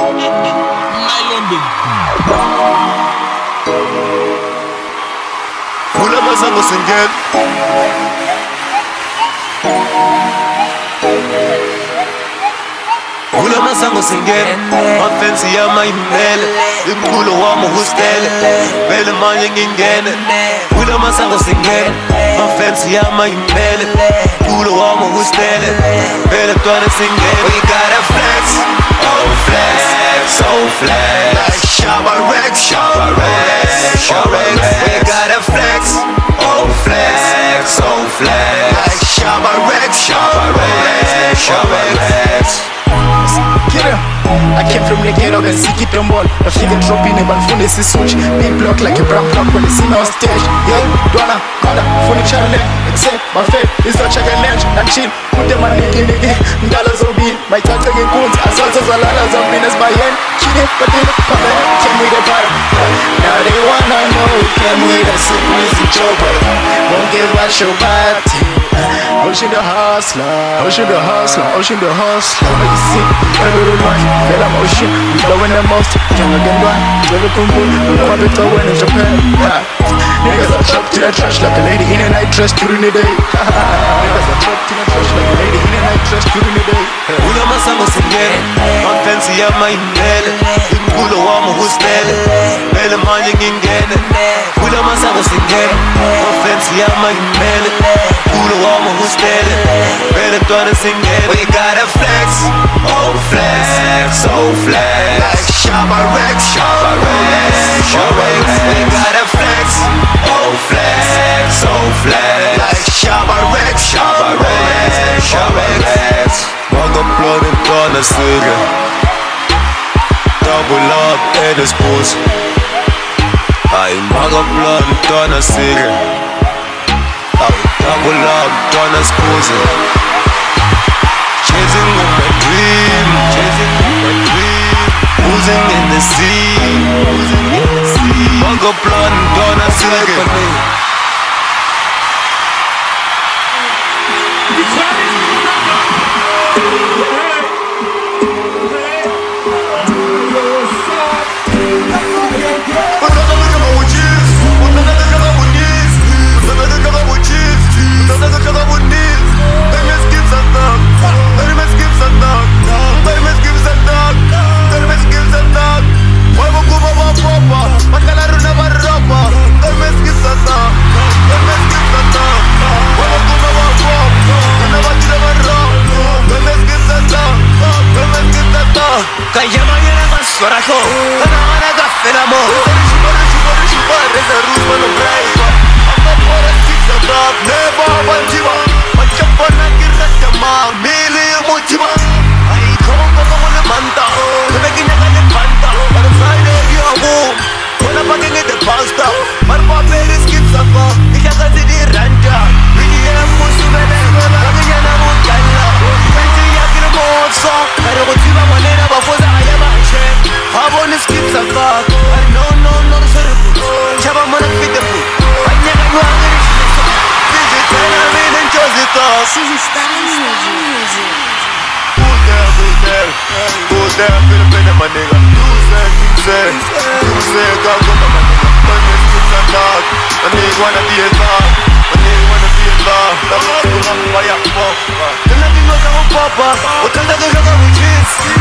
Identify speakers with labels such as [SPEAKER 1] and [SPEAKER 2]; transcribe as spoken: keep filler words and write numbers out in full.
[SPEAKER 1] My London.
[SPEAKER 2] Una masango singel. Una masango singel. Mafensi ya maimele. Imkulo wa muhustele. Bele manye ngingene. Una masango singel. Mafensi ya maimele. Imkulo wa muhustele. Bele twana singele. We gotta flex. Oh flex. So flex. Like Shabba Rex. Shabba Rex. Shabba Rex. We gotta flex. Oh flex. So flex. Like Shabba Rex. Shabba Rex. Shabba Rex.
[SPEAKER 3] Get up. I came from the ghetto and sick it on ball. I figure dropping a ball phone is a switch. Big block like a brown block when they see me on stage. Yeah, Donna, Conda, funny channel. Except my fate is not check a lunch and chill. Put them on the nigga, dollars of bean. My talk again coons, as well as a lot of business by end. Kidding, but they look for them. Came with a vibe. Now they wanna know. Came with a sick music joker. Won't give us your party. Ocean the hustler, ocean the hustler, ocean the hustler. You see, every life, feel I'm ocean, we blowing the most. Can't again run, very cool, I'm the tower in Japan. Niggas are chopped in a trash like a lady in a night dress during the day. Niggas are chopped in a trash like a lady in a night dress during the day.
[SPEAKER 2] Una masango singel, mafensi ya maimele. Imkulo wa muhustele, bele manye ngingene. Una masango singel, mafensi ya maimele. Imkulo wa muhustele, bele twana singele. We gotta flex, oh flex, so flex. Like Shabba Rex, Shabba Rex, Shabba Rex. We gotta flex, oh flex, so flex. Like Shabba Rex, Shabba Rex, Shabba Rex. Maga blood and twana singel. Double up in the sports. I maga blood and twana singel. Double up, twana sports. Chasing with my dream, chasing with my dream. Oozing in the sea, oozing in the sea. Maga blood and twana singel. Ganja mañana más corajo, gana gana café el amor. Razer, Rooks, mano brave. I'm not for a six o'clock, never banjiva. Mancha pana kirra chama, mili mochiva. Ay, como como le manta, me bequina gane panta. Para Friday you are home, hola pa que te pasta. Para papel skip saka, ija casi di ranta. Vini musu bele, ganya na mutalla. Pensi ya kira moza, pero mochiva manera ba foza aya ba che. Habon skip saka, no no no sir. Chaba mana fit the food. Anya ga no agri. This is tena men and Josita.
[SPEAKER 4] This is Stanley music.
[SPEAKER 2] Who's there, who's there? Who's there? Feel the pain of my nigga. Who's there, who's there? Who's there? Go, go, go, my nigga. When this kids are dark, my nigga wanna be a dog. My nigga wanna be a dog. Love, love, love, fire, pop. Then I think I'll go papa. What the hell are you with this?